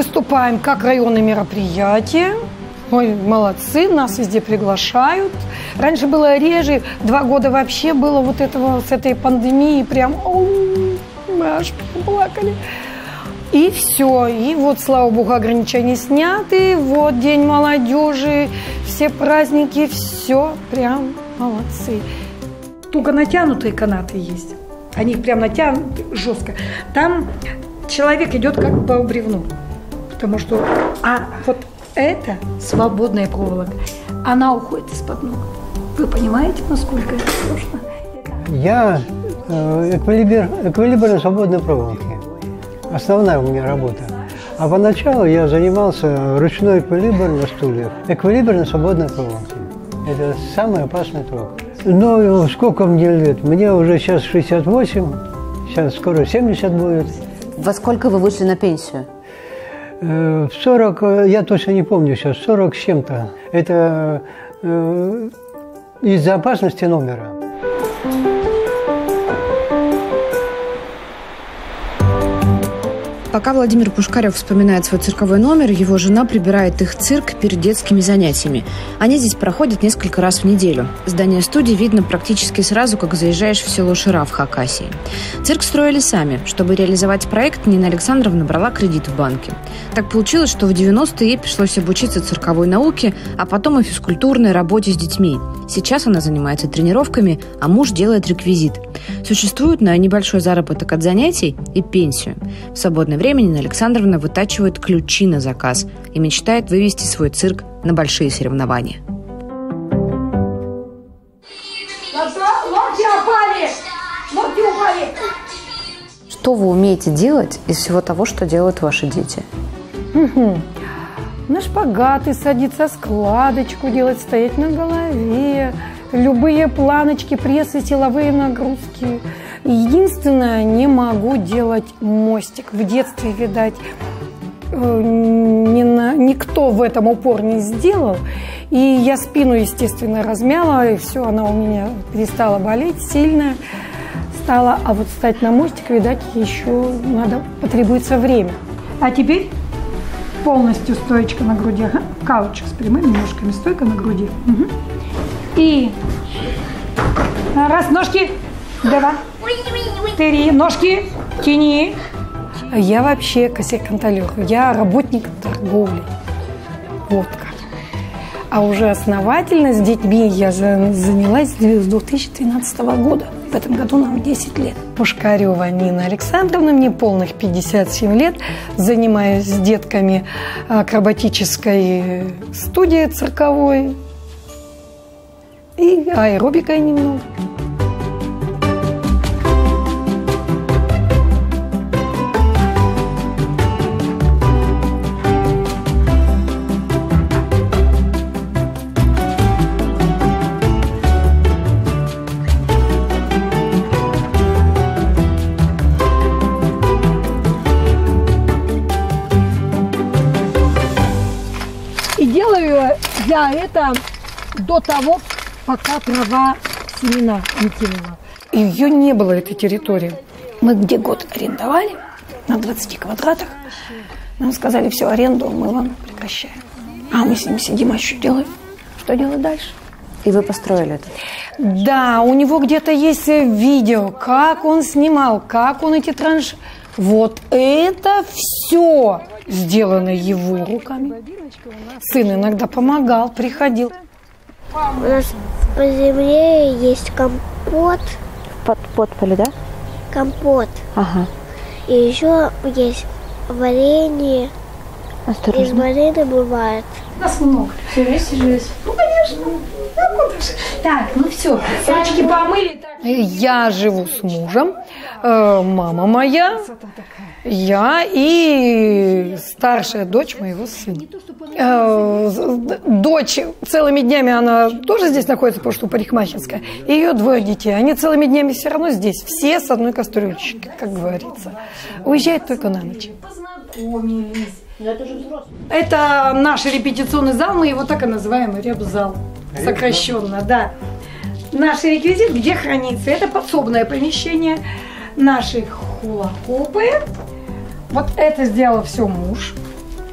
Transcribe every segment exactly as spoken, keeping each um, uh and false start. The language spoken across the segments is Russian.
выступаем как районное мероприятие. Ой, молодцы, нас везде приглашают. Раньше было реже, два года вообще было вот этого, с этой пандемией, прям, мы аж плакали. И все, и вот, слава богу, ограничения сняты, вот День молодежи, все праздники, все прям молодцы. Туго натянутые канаты есть, они прям натянуты жестко. Там человек идет как по бревну, потому что, а вот это свободная проволока, она уходит из-под ног. Вы понимаете, насколько это сложно? Я э, эквилибр, эквилибр на свободной проволоке. Основная у меня работа. А поначалу я занимался ручной эквилибр на стульях. Эквилибр на свободной проволоке. Это самый опасный трюк. Ну, сколько мне лет? Мне уже сейчас шестьдесят восемь, сейчас скоро семьдесят будет. Во сколько вы вышли на пенсию? В сорок, я точно не помню сейчас, сорок с чем-то. Это э, из-за опасности номера. Пока Владимир Пушкарев вспоминает свой цирковой номер, его жена прибирает их цирк перед детскими занятиями. Они здесь проходят несколько раз в неделю. Здание студии видно практически сразу, как заезжаешь в село Шира в Хакасии. Цирк строили сами. Чтобы реализовать проект, Нина Александровна брала кредит в банке. Так получилось, что в девяностые ей пришлось обучиться цирковой науке, а потом и физкультурной работе с детьми. Сейчас она занимается тренировками, а муж делает реквизит. Существует на небольшой заработок от занятий и пенсию. В свободное время Нина Александровна вытачивает ключи на заказ и мечтает вывести свой цирк на большие соревнования. Локти упали! Локти упали! Что вы умеете делать из всего того, что делают ваши дети? Угу. На шпагаты садиться, складочку делать, стоять на голове, любые планочки, прессы, силовые нагрузки. Единственное, не могу делать мостик. В детстве, видать, не на, никто в этом упор не сделал. И я спину, естественно, размяла, и все, она у меня перестала болеть, сильная стала. А вот встать на мостик, видать, еще надо, потребуется время. А теперь полностью стоечка на груди. Ага. Каучик с прямыми ножками, стойка на груди. Угу. И раз, ножки, два, три, ножки, тяни. Я вообще косяк-контролер, я работник торговли. Вот как. А уже основательно с детьми я занялась с две тысячи тринадцатого года. В этом году нам десять лет. Пушкарева Нина Александровна, мне полных пятьдесят семь лет. Занимаюсь с детками акробатической студией цирковой и аэробикой немного. Я это до того, пока трава семена не кинула. Ее не было, этой территории. Мы где год арендовали, на двадцати квадратах. Нам сказали, все, аренду мы вам прекращаем. А мы с ним сидим, а что делаем? Что делать дальше? И вы построили это? Да, у него где-то есть видео, как он снимал, как он эти транши... Вот это все сделано его руками. Сын иногда помогал, приходил. У нас по земле есть компот. Под подполе, да? Компот. Ага. И еще есть варенье. Осторожно. Из варенья бывает. Нас много. Живись, живись. Ну, конечно. Так, ну все, ручки помыли. Я живу с мужем, э, мама моя, я и старшая дочь моего сына. Э, дочь целыми днями, она тоже здесь находится, потому что парикмахерская. И ее двое детей, они целыми днями все равно здесь, все с одной кастрюльчикой, как говорится. Уезжают только на ночь. Познакомились. Это наш репетиционный зал, мы его так и называем, реп-зал, сокращенно, да. Наш реквизит, где хранится, это подсобное помещение, наши хула-хопы. Вот это сделал все муж,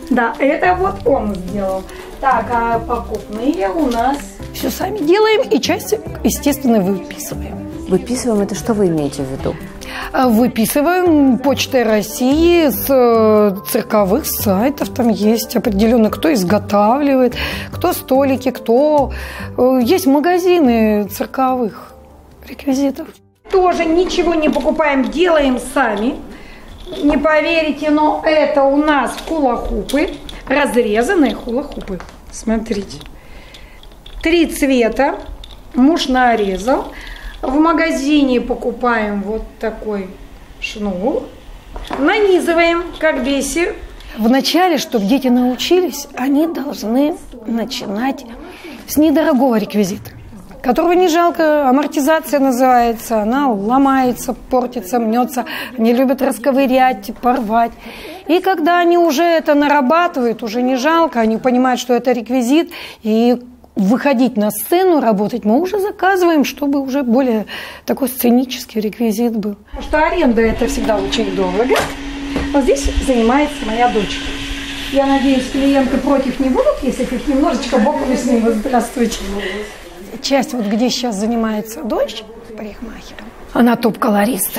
Да, это вот он сделал. Так, а покупные у нас все сами делаем и часть, естественно, выписываем. Выписываем, это что вы имеете в виду? Выписываем Почтой России с цирковых сайтов. Там есть определенно, кто изготавливает, кто столики, кто... Есть магазины цирковых реквизитов. Тоже ничего не покупаем, делаем сами. Не поверите, но это у нас хулахупы, разрезанные хулахупы. Смотрите. Три цвета. Муж нарезал. В магазине покупаем вот такой шнур. Нанизываем, как бисер. Вначале, чтобы дети научились, они должны начинать с недорогого реквизита, которого не жалко, амортизация называется. Она ломается, портится, мнется. Они любят расковырять, порвать. И когда они уже это нарабатывают, уже не жалко, они понимают, что это реквизит, и выходить на сцену, работать мы уже заказываем, чтобы уже более такой сценический реквизит был. Потому что аренда это всегда очень дорого. Вот здесь занимается моя дочка. Я надеюсь, клиенты против не будут, если их немножечко боком сниму. Здравствуйте. Часть, вот где сейчас занимается дочь парикмахером, она топ-колорист.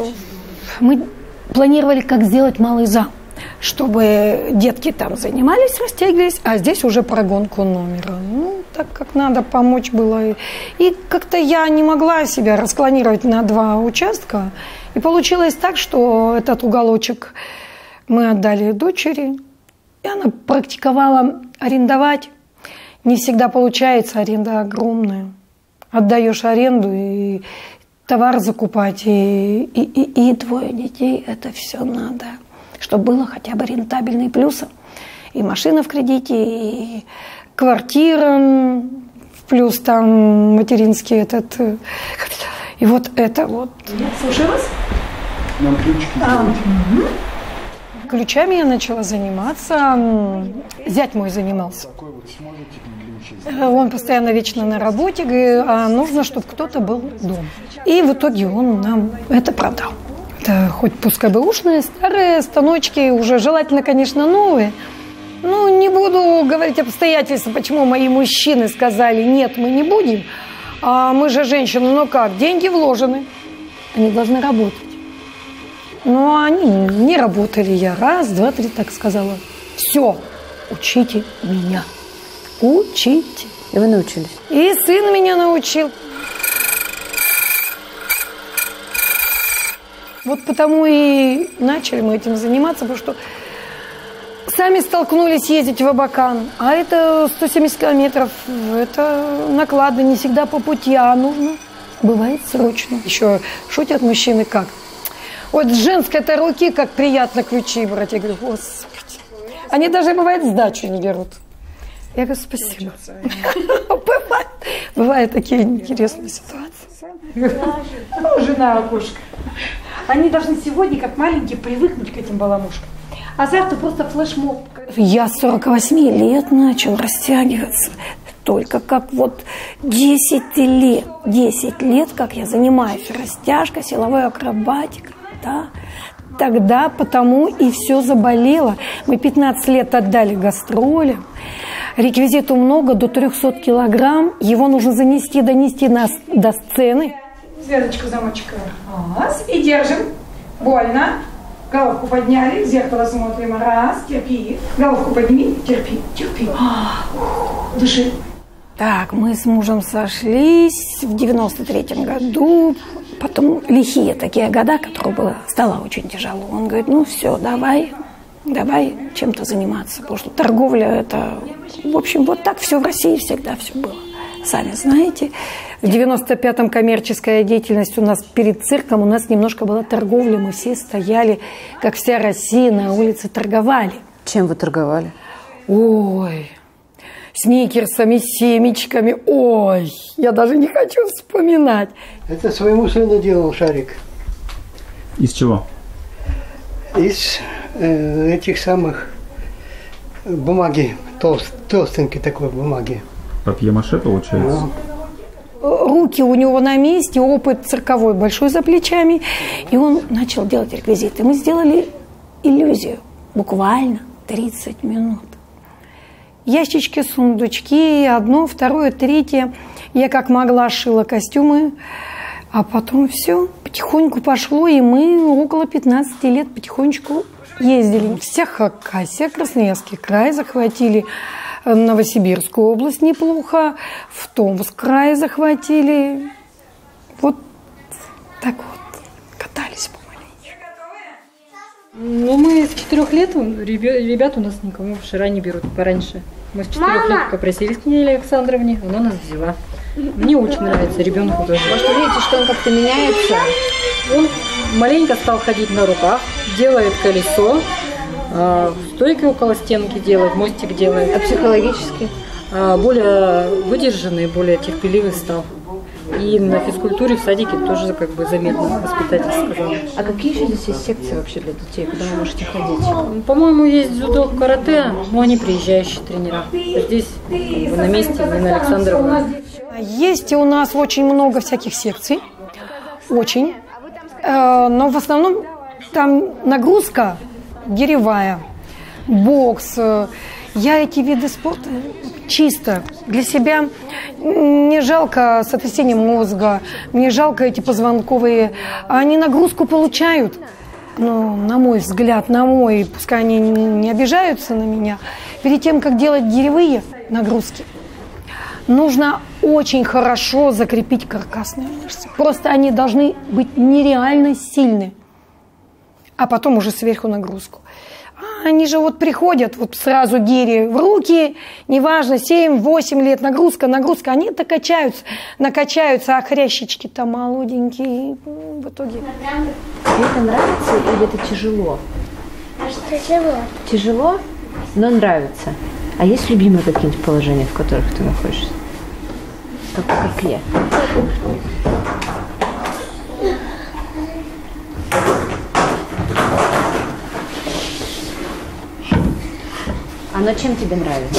Мы планировали, как сделать малый зал, чтобы детки там занимались, растягивались, а здесь уже прогонку номера. Ну, так как надо помочь было. И как-то я не могла себя расклонировать на два участка. И получилось так, что этот уголочек мы отдали дочери. И она практиковала арендовать. Не всегда получается, аренда огромная. Отдаешь аренду и товар закупать, и, и, и, и двое детей, это все надо. Чтобы было хотя бы рентабельные плюсы. И машина в кредите, и квартира в плюс, там материнский этот. И вот это вот. Слушаю вас. Нам ключики. А, угу. Ключами я начала заниматься. Зять мой занимался. Он постоянно вечно на работе, а нужно, чтобы кто-то был дома. И в итоге он нам это продал. Это хоть пускай бэушные, старые станочки, уже желательно, конечно, новые. Ну, не буду говорить обстоятельства, почему мои мужчины сказали, нет, мы не будем. А мы же женщины, ну как, деньги вложены, они должны работать. Но они не работали. Я раз, два, три так сказала. Все, учите меня. Учите. И вы научились? И сын меня научил. Вот потому и начали мы этим заниматься, потому что сами столкнулись ездить в Абакан. А это сто семьдесят километров, это накладно, не всегда по пути, а нужно. Бывает срочно. Еще шутят мужчины как? Вот с женской-то руки как приятно ключи брать. Я говорю, господи. Они даже, бывает, сдачу не берут. Я говорю, спасибо. Бывает, бывают такие интересные ситуации. Ну, жена окошко. Они должны сегодня, как маленькие, привыкнуть к этим баламушкам. А завтра просто флешмоб. Я с сорока восьми лет начал растягиваться. Только как вот десять лет. десять лет, как я занимаюсь растяжкой, силовой акробатикой. Да? Тогда потому и все заболело. Мы пятнадцать лет отдали гастролям. Реквизиту много, до трехсот килограмм. Его нужно занести, донести на, до сцены. Звездочку, замочек. Раз. И держим. Больно. Головку подняли, в зеркало смотрим. Раз, терпи. Головку подними, терпи, терпи. Дыши. Так, мы с мужем сошлись в девяносто третьем году. Потом лихие такие года, которые было, стало очень тяжело. Он говорит, ну все, давай, давай чем-то заниматься. Потому что торговля это, в общем, вот так все в России всегда все было. Сами знаете, в девяносто пятом коммерческая деятельность у нас перед цирком, у нас немножко была торговля. Мы все стояли, как вся Россия, на улице торговали. Чем вы торговали? Ой, сникерсами, семечками. Ой, я даже не хочу вспоминать. Это своему сыну делал шарик. Из чего? Из э, этих самых бумаги, толст, толстенькой такой бумаги. Папье-маше получается? Ну. Руки у него на месте, опыт цирковой большой за плечами. И он начал делать реквизиты. Мы сделали иллюзию, буквально. тридцать минут. Ящички, сундучки, одно, второе, третье. Я как могла шила костюмы, а потом все, потихоньку пошло, и мы около пятнадцати лет потихонечку ездили. Вся Хакасия, Красноярский край захватили, Новосибирскую область неплохо, в Томск край захватили. Вот так вот катались помаленьку. Ну, мы с четырех лет, ребят у нас никому в шира не берут пораньше. Мы с четырех лет попросились к Неле Александровне, она нас взяла. Мне очень нравится, ребенку тоже. Может, вы видите, что он как-то меняется? Он маленько стал ходить на руках, делает колесо, стойки около стенки делает, мостик делает. А психологически? Более выдержанный, более терпеливый стал. И на физкультуре в садике тоже как бы заметно, воспитатель сказал. А какие еще здесь есть секции вообще для детей, куда вы можете ходить? По-моему, есть дзюдо, карате, но они приезжающие тренера. Здесь как бы, на месте Нина Александровна. Есть у нас очень много всяких секций, очень, но в основном там нагрузка гиревая, бокс. Я эти виды спорта чисто для себя, не жалко сотрясения мозга, мне жалко эти позвонковые, они нагрузку получают. Но, на мой взгляд, на мой, пускай они не обижаются на меня, перед тем, как делать гиревые нагрузки, нужно очень хорошо закрепить каркасные мышцы. Просто они должны быть нереально сильны, а потом уже сверху нагрузку. Они же вот приходят, вот сразу гири в руки, неважно, семь-восемь лет, нагрузка, нагрузка, они-то качаются, накачаются, а хрящички-то молоденькие в итоге. Тебе это нравится или это тяжело? Тяжело. Тяжело, но нравится. А есть любимые какие-нибудь положения, в которых ты находишься? Как, как я? Оно чем тебе нравится?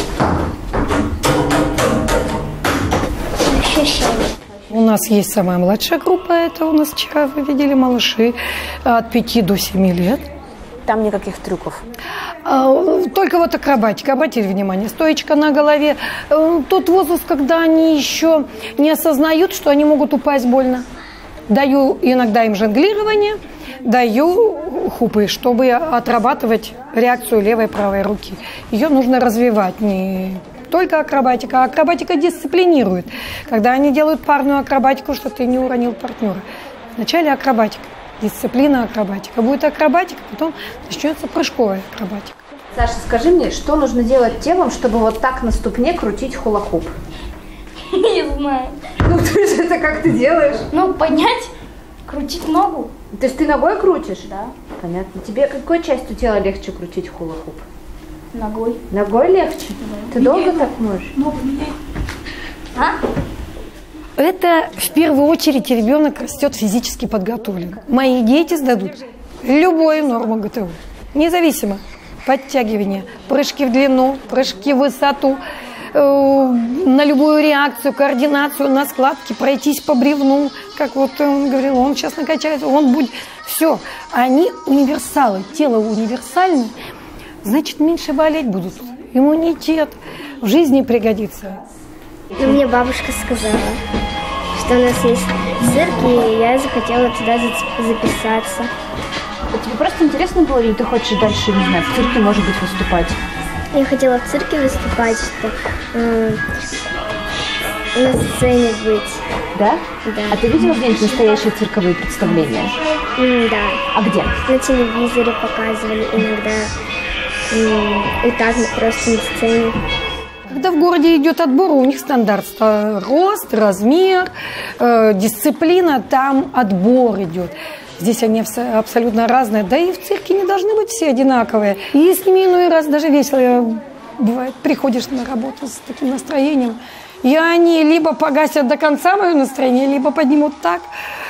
Ощущение. У нас есть самая младшая группа, это у нас вчера вы видели малыши от пяти до семи лет. Там никаких трюков? Только вот акробатика, обратите внимание, стоечка на голове. Тот возраст, когда они еще не осознают, что они могут упасть больно. Даю иногда им жонглирование, даю хупы, чтобы отрабатывать реакцию левой и правой руки. Ее нужно развивать, не только акробатика, а акробатика дисциплинирует. Когда они делают парную акробатику, что ты не уронил партнера. Вначале акробатика, дисциплина акробатика. Будет акробатика, потом начнется прыжковая акробатика. Саша, скажи мне, что нужно делать телом, чтобы вот так на ступне крутить хула-хуп? Не знаю. Ну, то есть это как ты делаешь? Ну, поднять, крутить ногу. То есть ты ногой крутишь? Да. Понятно. Тебе какой частью тела легче крутить хула-хуп? Ногой. Ногой легче? Да. Ты долго так можешь? Ногу меняй. А? Это в первую очередь ребенок растет физически подготовлен. Мои дети сдадут любую норму ГТО. Независимо. Подтягивание, прыжки в длину, прыжки в высоту, э, на любую реакцию, координацию, на складке, пройтись по бревну, как вот он говорил, он сейчас накачается, он будет... Все, они универсалы, тело универсальное, значит, меньше болеть будут. Иммунитет в жизни пригодится. Ну, мне бабушка сказала, что у нас есть цирк, и я захотела туда записаться. А тебе просто интересно было, или ты хочешь дальше, не знаю, в цирке, может быть, выступать? Я хотела в цирке выступать, что э, на сцене быть. Да? Да. А ты видела где-нибудь настоящие цирковые представления? М, да. А где? На телевизоре показывали иногда. М, и так просто на сцене. Когда в городе идет отбор, у них стандарт рост, размер, э, дисциплина, там отбор идет. Здесь они абсолютно разные. Да и в цирке не должны быть все одинаковые. И с ними иной раз даже весело бывает. Приходишь на работу с таким настроением, и они либо погасят до конца мое настроение, либо поднимут так.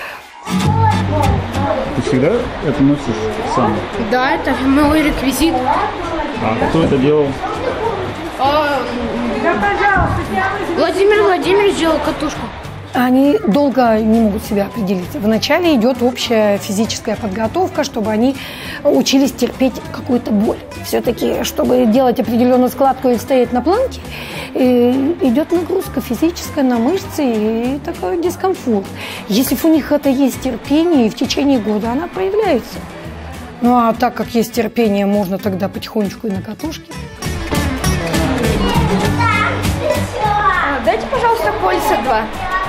Ты всегда это носишь сам? Да, это мой реквизит. А кто это делал? Владимир Владимирович делал катушку. они долго не могут себя определить. Вначале идет общая физическая подготовка, чтобы они учились терпеть какую-то боль. Все-таки, чтобы делать определенную складку и стоять на планке, идет нагрузка физическая на мышцы и такой дискомфорт. Если у них это есть терпение, и в течение года она проявляется. Ну а так как есть терпение, можно тогда потихонечку и на катушке. А, дайте, пожалуйста, кольца два.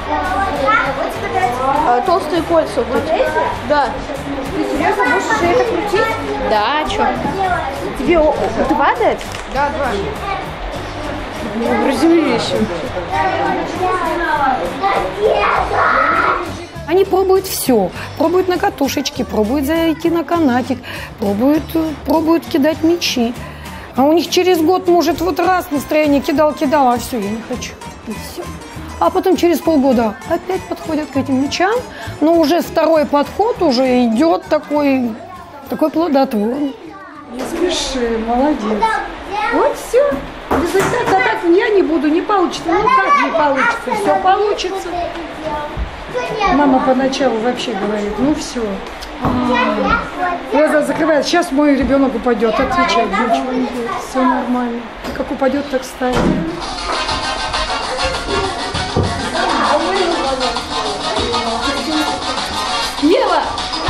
А, толстые кольца вот тут. Да. Ты серьезно будешь шею это крутить? Да, а что? Тебе о, два дать? Да, два. Приземли еще. Они пробуют все. Пробуют на катушечке, пробуют зайти на канатик, пробуют, пробуют кидать мячи. А у них через год, может, вот раз настроение кидал-кидал, а все, я не хочу. И все. А потом через полгода опять подходят к этим мячам, но уже второй подход уже идет такой, такой плодотворный. Не спеши, молодец. Вот все. Результат, а так я не буду, не получится. Ну как не получится? Все получится. Мама поначалу вообще говорит, ну все. Глаза закрывает, сейчас мой ребенок упадет, отвечать, ничего не будет, все нормально. Как упадет, так встанет. Ева!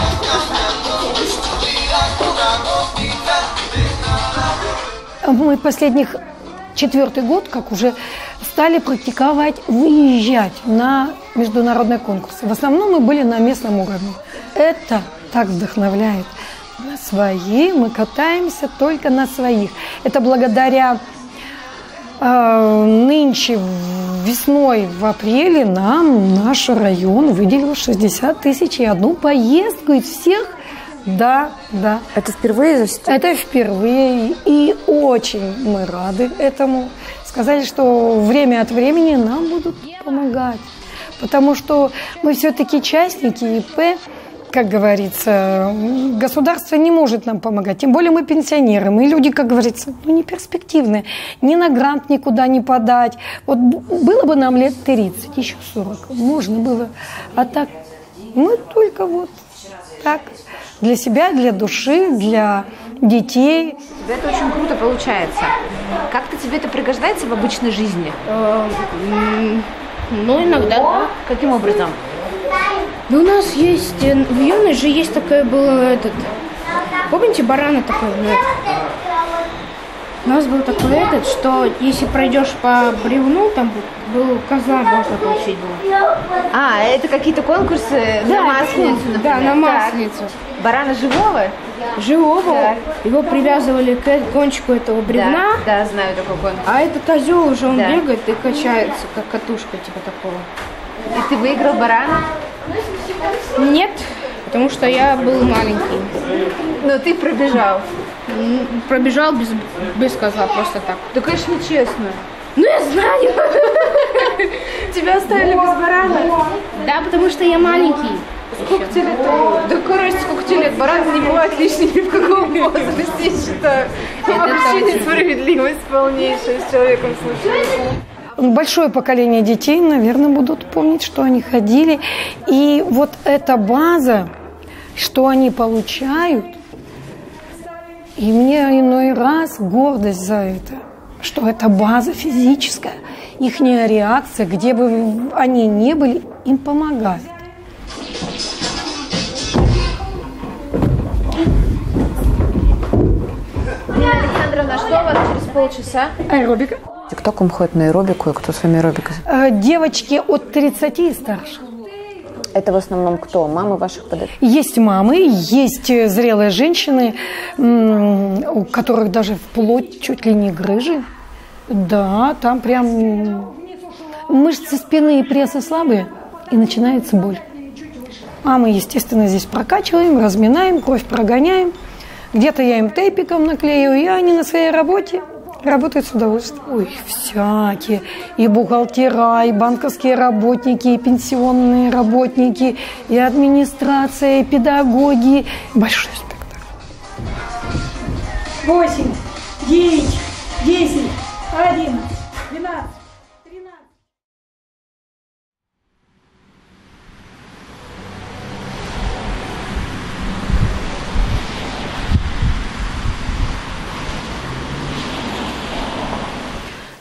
Мы последних четвертый год, как уже стали практиковать, выезжать на международные конкурсы. В основном мы были на местном уровне. Это так вдохновляет. На свои мы катаемся только на своих. Это благодаря э, нынче весной в апреле нам наш район выделил шестьдесят тысяч и одну поездку из всех. Да, да. Это впервые? Это впервые. И очень мы рады этому. Сказали, что время от времени нам будут помогать. Потому что мы все-таки частники ИП, как говорится, государство не может нам помогать. Тем более мы пенсионеры, мы люди, как говорится, ну, не перспективные. Ни на грант никуда не подать. Вот было бы нам лет тридцать, еще сорок, можно было. А так мы только вот так. Для себя, для души, для детей. Это очень круто получается. Как-то тебе это пригождается в обычной жизни? Ну, иногда, да. Каким образом? Ну, у нас есть, в юной же есть такой был этот, помните, барана такой? У нас был такой этот, что если пройдешь по бревну, там был козла можно получить было. А, это какие-то конкурсы да, на Масленицу, например? Да, на Масленицу. Барана живого? Живого. Да. Его привязывали к кончику этого бревна. Да, да, знаю такой конкурс. А этот козел уже, он да. бегает и качается, как катушка, типа такого. И ты выиграл барана? Нет, потому что я был маленький. Но ты пробежал? Пробежал без, без козла, просто так. Да, конечно, честно. Ну, я знаю. Тебя оставили без барана? Да, потому что я маленький. Сколько тебе лет? Да, короче, сколько тебе лет? Баран не бывает лишний ни в каком возрасте, я считаю. Это вообще несправедливость полнейшая с человеком случается. Большое поколение детей, наверное, будут помнить, что они ходили. И вот эта база, что они получают, и мне иной раз гордость за это, что это база физическая, ихняя реакция, где бы они ни были, им помогает. Александровна, что у вас через полчаса? Аэробика. Кто к вам ходит на аэробику и кто с вами аэробикой? Девочки от тридцати и старше. Это в основном кто? Мамы ваших подопечных? Есть мамы, есть зрелые женщины, у которых даже вплоть чуть ли не грыжи. Да, там прям мышцы спины и пресса слабые, и начинается боль. А мы, естественно, здесь прокачиваем, разминаем, кровь прогоняем. Где-то я им тейпиком наклею, и они на своей работе работают с удовольствием. Ой, всякие. И бухгалтера, и банковские работники, и пенсионные работники, и администрация, и педагоги. Большой спектр. Восемь, девять, десять, одиннадцать, двенадцать, тринадцать.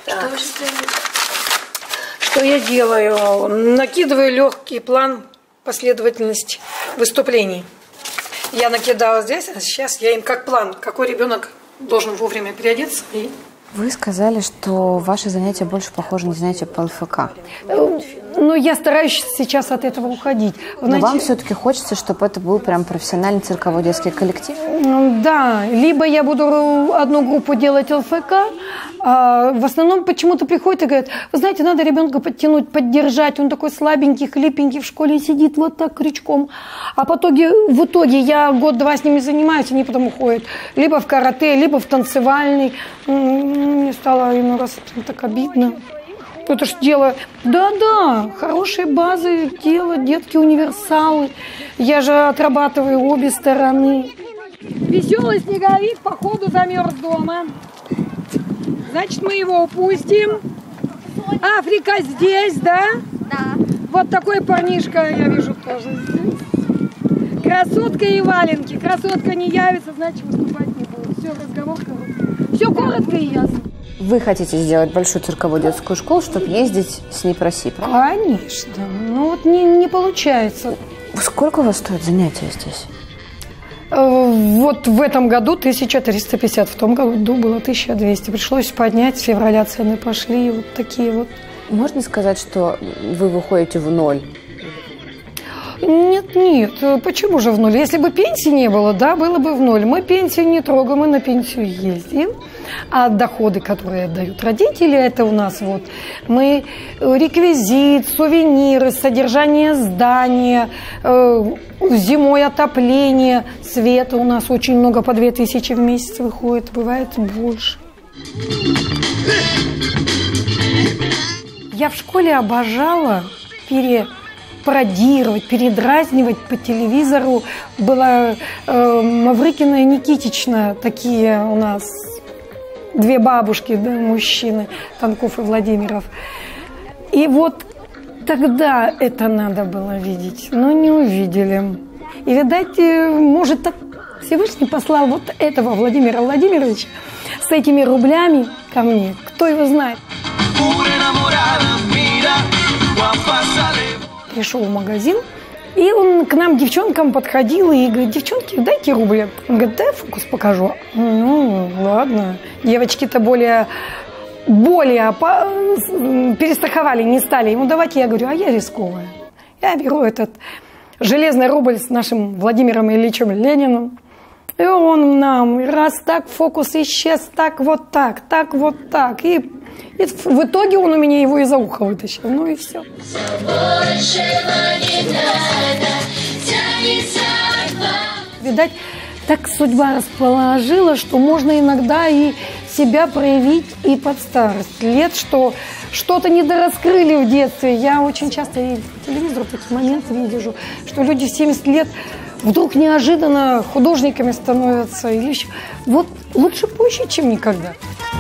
Что вы сейчас делаете? Что я делаю? Накидываю легкий план последовательности выступлений. Я накидала здесь, а сейчас я им как план, какой ребенок должен вовремя переодеться. И... Вы сказали, что ваши занятия больше похожи на занятия по ЛФК. Ну, я стараюсь сейчас от этого уходить. Но Знаете, вам все-таки хочется, чтобы это был прям профессиональный цирковой детский коллектив? Да, либо я буду одну группу делать ЛФК, а в основном почему-то приходят и говорят, вы знаете, надо ребенка подтянуть, поддержать, он такой слабенький, хлипенький в школе сидит вот так крючком. А в итоге, в итоге я год-два с ними занимаюсь, они потом уходят либо в карате, либо в танцевальный. Мне стало иной раз так обидно. Это ж дело, да-да, хорошие базы, дело, детки универсалы. Я же отрабатываю обе стороны. Веселый снеговик, походу, замерз дома. Значит, мы его упустим. Африка здесь, да? Да. Вот такой парнишка, я вижу, тоже здесь. Красотка и валенки. Красотка не явится, значит, выступать не будет. Все, разговор короткий. Все коротко и ясно. Вы хотите сделать большую цирковую детскую школу, чтобы ездить с ней по России, правильно? Конечно. Ну вот не, не получается. Сколько у вас стоят занятия здесь? Вот в этом году тысяча триста пятьдесят, в том году было тысяча двести. Пришлось поднять, с февраля цены пошли, вот такие вот. Можно сказать, что вы выходите в ноль? Нет, нет, почему же в ноль? Если бы пенсии не было, да, было бы в ноль. Мы пенсию не трогаем, мы на пенсию ездим. А доходы, которые отдают родители, это у нас вот мы реквизит, сувениры, содержание здания, э, зимой отопление, света у нас очень много, по две тысячи в месяц выходит, бывает больше. Я в школе обожала пере... пародировать, передразнивать по телевизору. Была э, Маврыкина и Никитична, такие у нас две бабушки, да, мужчины, Танков и Владимиров. И вот тогда это надо было видеть, но не увидели. И, видать, может, так Всевышний послал вот этого Владимира Владимировича с этими рублями ко мне. Кто его знает? Пришел в магазин, и он к нам, девчонкам, подходил и говорит, девчонки, дайте рубли. Он говорит, дай фокус покажу. Ну, ладно. Девочки-то более, более перестраховали, не стали ему давать. Я говорю, а я рисковая. Я беру этот железный рубль с нашим Владимиром Ильичем Лениным. И он нам раз так, фокус исчез, так вот так, так вот так. И, и в итоге он у меня его из-за уха вытащил. Ну и все. Видать, так судьба расположила, что можно иногда и себя проявить и под старость лет, что что-то недораскрыли в детстве. Я очень часто и по телевизору такие моменты вижу, что люди в семьдесят лет вдруг неожиданно художниками становятся. Или еще. Вот лучше позже, чем никогда.